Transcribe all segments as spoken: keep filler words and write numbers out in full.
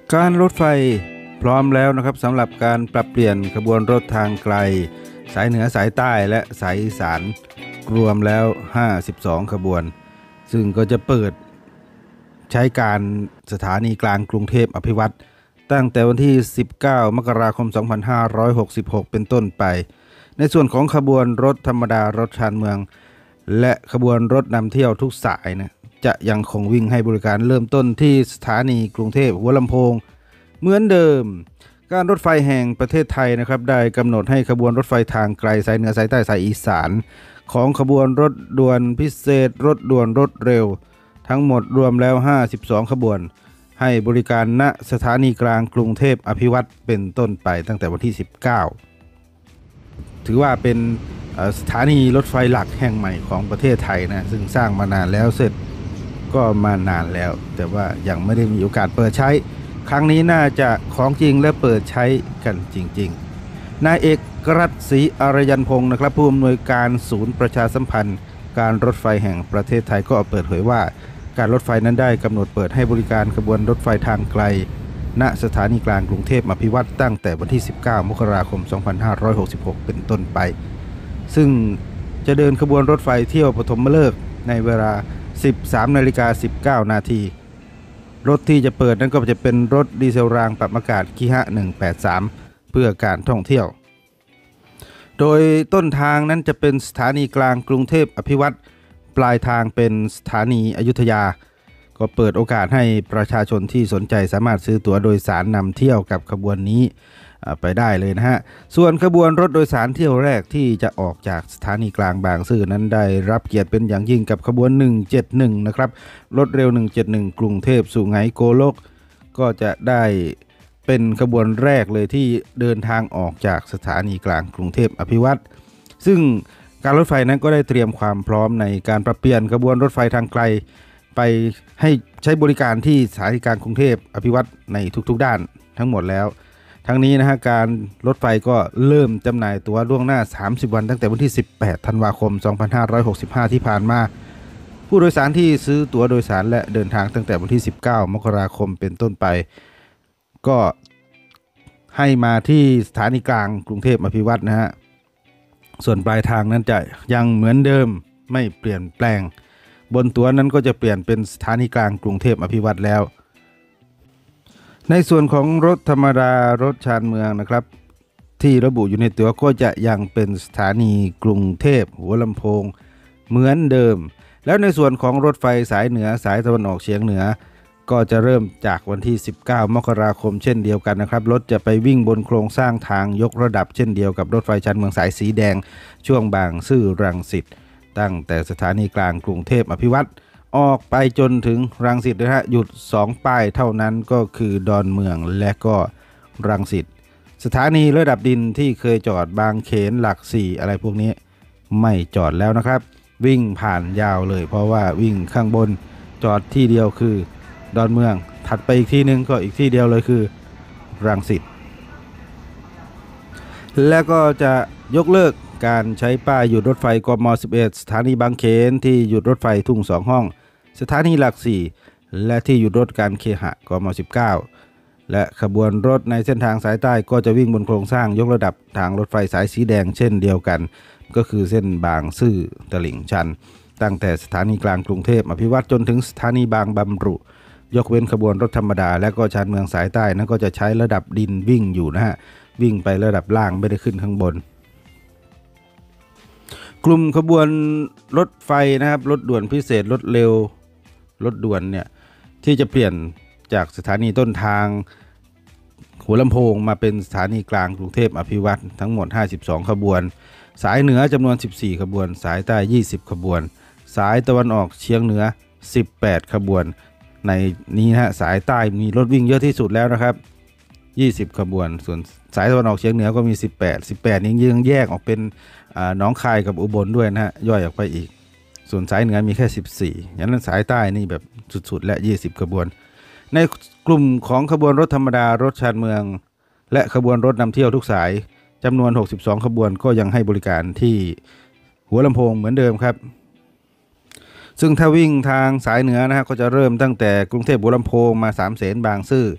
การรถไฟพร้อมแล้วนะครับสำหรับการปรับเปลี่ยนขบวนรถทางไกลสายเหนือสายใต้และสายอีสานรวมแล้วห้าสิบสองขบวนซึ่งก็จะเปิดใช้การสถานีกลางกรุงเทพอภิวัตรตั้งแต่วันที่สิบเก้ามกราคมสองพันห้าร้อยหกสิบหกเป็นต้นไปในส่วนของขบวนรถธรรมดารถชานเมืองและขบวนรถนำเที่ยวทุกสายนะจะยังคงวิ่งให้บริการเริ่มต้นที่สถานีกรุงเทพหัวลำโพงเหมือนเดิมการรถไฟแห่งประเทศไทยนะครับได้กำหนดให้ขบวนรถไฟทางไกลสายเหนือสายใต้สายอีสานของขบวนรถด่วนพิเศษรถด่วนรถเร็วทั้งหมดรวมแล้วห้าสิบสองขบวนให้บริการณสถานีกลางกรุงเทพอภิวัตรเป็นต้นไปตั้งแต่วันที่สิบเก้าถือว่าเป็นสถานีรถไฟหลักแห่งใหม่ของประเทศไทยนะซึ่งสร้างมานานแล้วเสร็จก็มานานแล้วแต่ว่ายังไม่ได้มีโอกาสเปิดใช้ครั้งนี้น่าจะของจริงและเปิดใช้กันจริงๆนายเอกรัตน์ศรีอารยันพงศ์นะครับผู้อำนวยการศูนย์ประชาสัมพันธ์การรถไฟแห่งประเทศไทยก็เปิดเผยว่าการรถไฟนั้นได้กำหนดเปิดให้บริการขบวนรถไฟทางไกลณสถานีกลางกรุงเทพอภิวัตรตั้งแต่วันที่สิบเก้ามกราคมสองพันห้าร้อยหกสิบหกเป็นต้นไปซึ่งจะเดินขบวนรถไฟเที่ยวปฐมฤกษ์ในเวลา สิบสามนาฬิกาสิบเก้านาทีรถที่จะเปิดนั้นก็จะเป็นรถดีเซลรางปรับอากาศคิฮะหนึ่งแปดสามเพื่อการท่องเที่ยวโดยต้นทางนั้นจะเป็นสถานีกลางกรุงเทพอภิวัตรปลายทางเป็นสถานีอยุธยาก็เปิดโอกาสให้ประชาชนที่สนใจสามารถซื้อตั๋วโดยสารนำเที่ยวกับขบวนนี้ไปได้เลยนะฮะส่วนขบวนรถโดยสารเที่ยวแรกที่จะออกจากสถานีกลางบางซื่อนั้นได้รับเกียรติเป็นอย่างยิ่งกับขบวนหนึ่งเจ็ดหนึ่งนะครับรถเร็วหนึ่งเจ็ดหนึ่งกรุงเทพสุไหงโกลกก็จะได้เป็นขบวนแรกเลยที่เดินทางออกจากสถานีกลางกรุงเทพอภิวัตรซึ่งการรถไฟนั้นก็ได้เตรียมความพร้อมในการปรับเปลี่ยนขบวนรถไฟทางไกลไปให้ใช้บริการที่สถานีกลางกรุงเทพอภิวัตรในทุกๆด้านทั้งหมดแล้วทั้งนี้นะฮะการรถไฟก็เริ่มจำหน่ายตั๋วล่วงหน้าสามสิบวันตั้งแต่วันที่สิบแปดธันวาคมสองพันห้าร้อยหกสิบห้าที่ผ่านมาผู้โดยสารที่ซื้อตั๋วโดยสารและเดินทางตั้งแต่วันที่สิบเก้ามกราคมเป็นต้นไปก็ให้มาที่สถานีกลางกรุงเทพอภิวัตรนะฮะส่วนปลายทางนั้นจะยังเหมือนเดิมไม่เปลี่ยนแปลงบนตั๋วนั้นก็จะเปลี่ยนเป็นสถานีกลางกรุงเทพอภิวัตรแล้วในส่วนของรถธรรมดารถชานเมืองนะครับที่ระบุอยู่ในตั๋วก็จะยังเป็นสถานีกรุงเทพหัวลำโพงเหมือนเดิมแล้วในส่วนของรถไฟสายเหนือสายตะวันออกเฉียงเหนือก็จะเริ่มจากวันที่สิบเก้ามกราคมเช่นเดียวกันนะครับรถจะไปวิ่งบนโครงสร้างทางยกระดับเช่นเดียวกับรถไฟชานเมืองสายสีแดงช่วงบางซื่อรังสิตตั้งแต่สถานีกลางกรุงเทพอภิวัตรออกไปจนถึงรังสิตนะฮะหยุดสองป้ายเท่านั้นก็คือดอนเมืองและก็รังสิตสถานีระดับดินที่เคยจอดบางเขนหลักสี่อะไรพวกนี้ไม่จอดแล้วนะครับวิ่งผ่านยาวเลยเพราะว่าวิ่งข้างบนจอดที่เดียวคือดอนเมืองถัดไปอีกที่นึงก็อีกที่เดียวเลยคือรังสิตและก็จะยกเลิกการใช้ป้ายหยุดรถไฟกมสิบเอ็ดสถานีบางเขนที่หยุดรถไฟทุ่งสองห้องสถานีหลักสี่และที่หยุดรถการเคหะกมสิบเก้าและขบวนรถในเส้นทางสายใต้ก็จะวิ่งบนโครงสร้างยกระดับทางรถไฟสายสีแดงเช่นเดียวกันก็คือเส้นบางซื่อตลิ่งชันตั้งแต่สถานีกลางกรุงเทพอภิวัตรจนถึงสถานีบางบำรุยกเว้นขบวนรถธรรมดาและก็ชานเมืองสายใต้นั้นก็จะใช้ระดับดินวิ่งอยู่นะฮะวิ่งไประดับล่างไม่ได้ขึ้นข้างบนกลุ่มขบวนรถไฟนะครับรถด่วนพิเศษรถเร็วรถด่วนเนี่ยที่จะเปลี่ยนจากสถานีต้นทางหัวลำโพงมาเป็นสถานีกลางกรุงเทพอภิวัตรทั้งหมดห้าสิบสองขบวนสายเหนือจำนวนสิบสี่ขบวนสายใต้ยี่สิบขบวนสายตะวันออกเฉียงเหนือสิบแปดขบวนในนี้นะฮะสายใต้มีรถวิ่งเยอะที่สุดแล้วนะครับยี่สิบขบวนส่วนสายตะวันออกเฉียงเหนือก็มีสิบแปด สิบแปดนี้ยังแยกออกเป็นหนองคายกับอุบลด้วยนะฮะย่อยออกไปอีกส่วนสายเหนือมีแค่สิบสี่อย่างนั้นสายใต้นี่แบบสุดๆและยี่สิบขบวนในกลุ่มของขบวนรถธรรมดารถชานเมืองและขบวนรถนำเที่ยวทุกสายจำนวนหกสิบสองขบวนก็ยังให้บริการที่หัวลำโพงเหมือนเดิมครับซึ่งถ้าวิ่งทางสายเหนือนะฮะก็จะเริ่มตั้งแต่กรุงเทพหัวลำโพงมาสามเสนบางซื่อ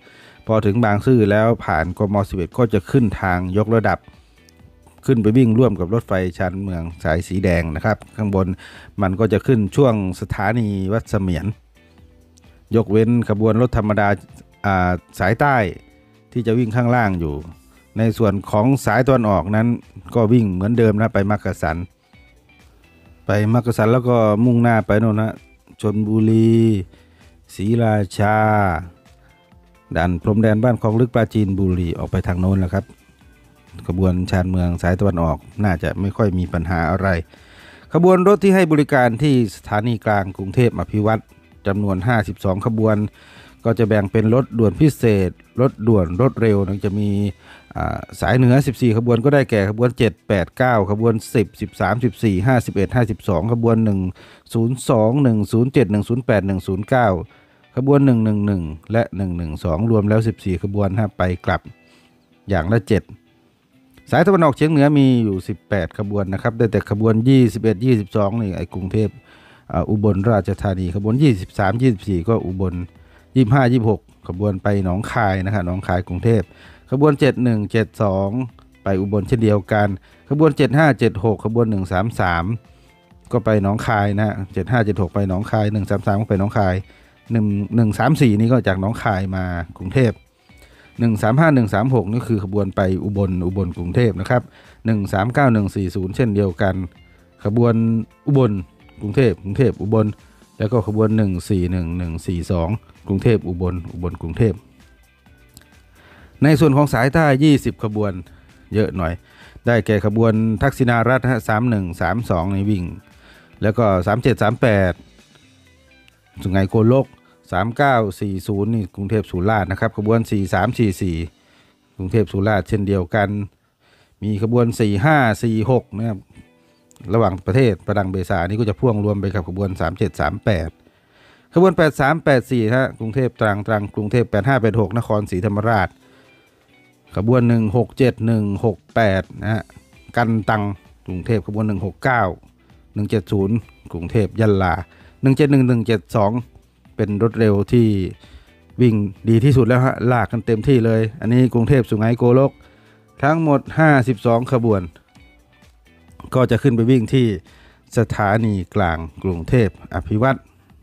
พอถึงบางซื่อแล้วผ่านกมสิบเอ็ดก็จะขึ้นทางยกระดับขึ้นไปวิ่งร่วมกับรถไฟชานเมืองสายสีแดงนะครับข้างบนมันก็จะขึ้นช่วงสถานีวัดเสมียนยกเว้นขบวนรถธรรมดาสายใต้ที่จะวิ่งข้างล่างอยู่ในส่วนของสายตะวันออกนั้นก็วิ่งเหมือนเดิมนะไปมักกะสันไปมักกะสันแล้วก็มุ่งหน้าไปโน่นนะชลบุรีศรีราชาด่านพรมแดนบ้านคลองลึกปราจีนบุรีออกไปทางโน้นแล้วครับขบวนชานเมืองสายตะวันออกน่าจะไม่ค่อยมีปัญหาอะไรขบวนรถที่ให้บริการที่สถานีกลางกรุงเทพอภิวัตรจำนวนห้าสิบสองขบวนก็จะแบ่งเป็นรถด่วนพิเศษรถด่วนรถเร็วนะจะมีสายเหนือสิบสี่ขบวนก็ได้แก่ขบวนเจ็ด แปด เก้าขบวนสิบ สิบสาม สิบสี่ ห้าสิบเอ็ด ห้าสิบสองขบวนหนึ่ง ศูนย์ สอง หนึ่ง ศูนย์ เจ็ด หนึ่ง ศูนย์ แปด หนึ่ง ศูนย์ เก้าขบวนหนึ่ง หนึ่ง หนึ่งและหนึ่ง หนึ่ง สองรวมแล้วสิบสี่ขบวนไปกลับอย่างละเจ็ดสายตะวันออกเฉียงเหนือมีอยู่สิบแปดขบวนนะครับได้แต่ขบวนยี่สิบเอ็ด ยี่สิบสองนี่ไอ้กรุงเทพอุบลราชธานีขบวนยี่สิบสาม ยี่สิบสี่ก็อุบลยี่สิบห้า ยี่สิบหกขบวนไปหนองคายนะครับหนองคายกรุงเทพขบวนเจ็ดสิบเอ็ด เจ็ดสิบสองไปอุบลเช่นเดียวกันขบวนเจ็ดสิบห้า เจ็ดสิบหกขบวนหนึ่ง สาม สามก็ไปหนองคายนะเจ็ดสิบห้า เจ็ดสิบหกไปหนองคายหนึ่ง สาม สามก็ไปหนองคายหนึ่ง หนึ่ง สาม สี่นี่ก็จากหนองคายมากรุงเทพหนึ่ง สาม ห้า หนึ่ง สาม หกนี่คือขบวนไปอุบลอุบลกรุงเทพนะครับหนึ่ง สาม เก้า หนึ่ง สี่ ศูนย์เช่นเดียวกันขบวนอุบลกรุงเทพกรุงเทพอุบลแล้วก็ขบวนหนึ่ง สี่ หนึ่ง หนึ่ง สี่ สองกรุงเทพอุบลอุบลกรุงเทพในส่วนของสายใต้ยี่สิบขบวนเยอะหน่อยได้แก่ขบวนทักษิณารัฐฮะสาม หนึ่ง สาม สองในวิ่งแล้วก็สาม เจ็ด สาม แปดสุไหงโกลกสาม เก้า สี่ ศูนย์นี่กรุงเทพสุราษฎร์นะครับขบวนสี่ สาม สี่ สี่กรุงเทพสุราษฎร์เช่นเดียวกันมีขบวนสี่ ห้า สี่ หกนะครับระหว่างประเทศประดังเบซานี่ก็จะพ่วงรวมไปกับขบวนสาม เจ็ด สาม แปดขบวนแปด สาม แปด สี่ฮะกรุงเทพตรังตรังกรุงเทพแปด ห้า แปด หกนครศรีธรรมราชขบวนหนึ่ง หก เจ็ด หนึ่ง หก แปดนะฮะกันตังกรุงเทพขบวนหนึ่ง หก เก้า หนึ่ง เจ็ด ศูนย์กรุงเทพยะลาหนึ่ง เจ็ด หนึ่ง หนึ่ง เจ็ด สองเป็นรถเร็วที่วิ่งดีที่สุดแล้วฮะลากกันเต็มที่เลยอันนี้กรุงเทพสุไหงโกลกทั้งหมดห้าสิบสองขบวนก็จะขึ้นไปวิ่งที่สถานีกลางกรุงเทพอภิวัตร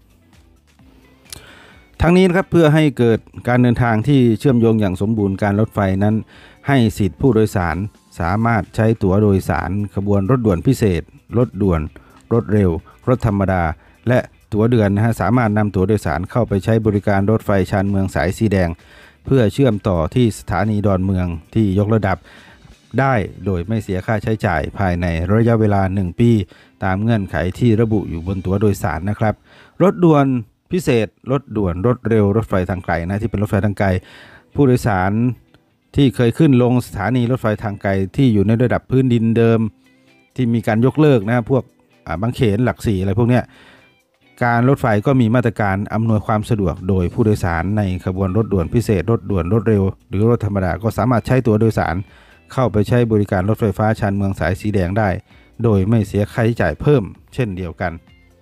ทั้งนี้นะครับเพื่อให้เกิดการเดินทางที่เชื่อมโยงอย่างสมบูรณ์การรถไฟนั้นให้สิทธิผู้โดยสารสามารถใช้ตั๋วโดยสารขบวนรถด่วนพิเศษรถด่วนรถเร็วรถธรรมดาและตั๋วเดือนนะฮะสามารถนำตั๋วโดยสารเข้าไปใช้บริการรถไฟชานเมืองสายสีแดงเพื่อเชื่อมต่อที่สถานีดอนเมืองที่ยกระดับได้โดยไม่เสียค่าใช้จ่ายภายในระยะเวลาหนึ่งปีตามเงื่อนไขที่ระบุอยู่บนตั๋วโดยสารนะครับรถด่วนพิเศษรถด่วนรถเร็วรถไฟทางไกลนะที่เป็นรถไฟทางไกลผู้โดยสารที่เคยขึ้นลงสถานีรถไฟทางไกลที่อยู่ในระดับพื้นดินเดิมที่มีการยกเลิกนะพวกบางเขนหลักสี่อะไรพวกเนี้ยการรถไฟก็มีมาตรการอำนวยความสะดวกโดยผู้โดยสารในขบวนรถด่วนพิเศษรถด่วนรถเร็วหรือรถธรรมดาก็สามารถใช้ตั๋วโดยสารเข้าไปใช้บริการรถไฟฟ้าชานเมืองสายสีแดงได้โดยไม่เสียค่าใช้จ่ายเพิ่มเช่นเดียวกัน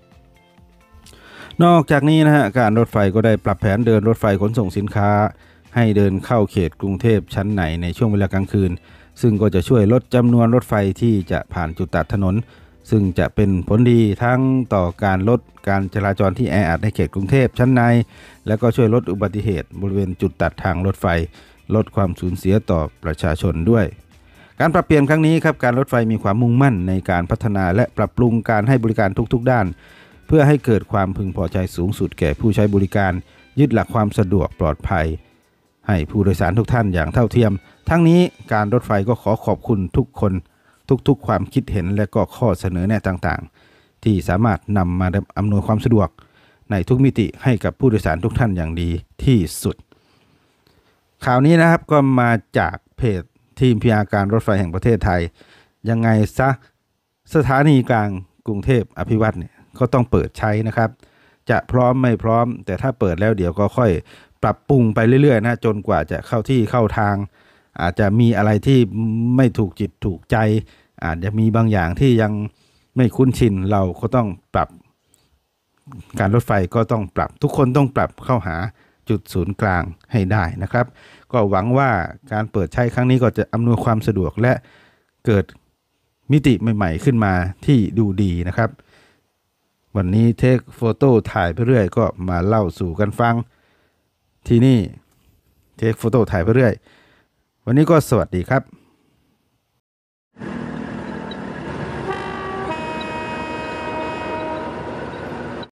นอกจากนี้นะฮะการรถไฟก็ได้ปรับแผนเดินรถไฟขนส่งสินค้าให้เดินเข้าเขตกรุงเทพชั้นในในช่วงเวลากลางคืนซึ่งก็จะช่วยลดจำนวนรถไฟที่จะผ่านจุดตัดถนนซึ่งจะเป็นผลดีทั้งต่อการลดการจราจรที่แออัดในเขตกรุงเทพชั้นในและก็ช่วยลดอุบัติเหตุบริเวณจุดตัดทางรถไฟลดความสูญเสียต่อประชาชนด้วยการปรับเปลี่ยนครั้งนี้ครับการรถไฟมีความมุ่งมั่นในการพัฒนาและปรับปรุงการให้บริการทุกๆด้านเพื่อให้เกิดความพึงพอใจสูงสุดแก่ผู้ใช้บริการยึดหลักความสะดวกปลอดภัยให้ผู้โดยสารทุกท่านอย่างเท่าเทียมทั้งนี้การรถไฟก็ขอขอบคุณทุกคนทุกๆความคิดเห็นและก็ข้อเสนอแนะต่างๆที่สามารถนำมาอำนวยความสะดวกในทุกมิติให้กับผู้โดยสารทุกท่านอย่างดีที่สุดข่าวนี้นะครับก็มาจากเพจทีมพยาการรถไฟแห่งประเทศไทยยังไงซะสถานีกลางกรุงเทพอภิวัตรเนี่ยก็ต้องเปิดใช้นะครับจะพร้อมไม่พร้อมแต่ถ้าเปิดแล้วเดี๋ยวก็ค่อยปรับปรุงไปเรื่อยๆนะจนกว่าจะเข้าที่เข้าทางอาจจะมีอะไรที่ไม่ถูกจิตถูกใจอาจจะมีบางอย่างที่ยังไม่คุ้นชินเราก็ต้องปรับการรถไฟก็ต้องปรับทุกคนต้องปรับเข้าหาจุดศูนย์กลางให้ได้นะครับก็หวังว่าการเปิดใช้ครั้งนี้ก็จะอำนวยความสะดวกและเกิดมิติใหม่ๆขึ้นมาที่ดูดีนะครับวันนี้เทคโฟโต้ถ่ายไปเรื่อยก็มาเล่าสู่กันฟังที่นี่เทคโฟโต้ถ่ายไปเรื่อยวันนี้ก็สวัสดีครับ